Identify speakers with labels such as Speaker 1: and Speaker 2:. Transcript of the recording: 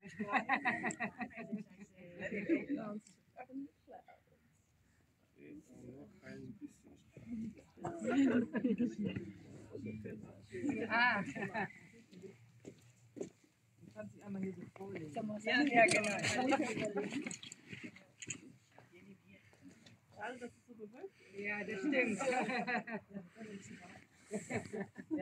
Speaker 1: Ah. Du kannst dich einmal hier so vorlegen. Ja, genau. Ja, das stimmt.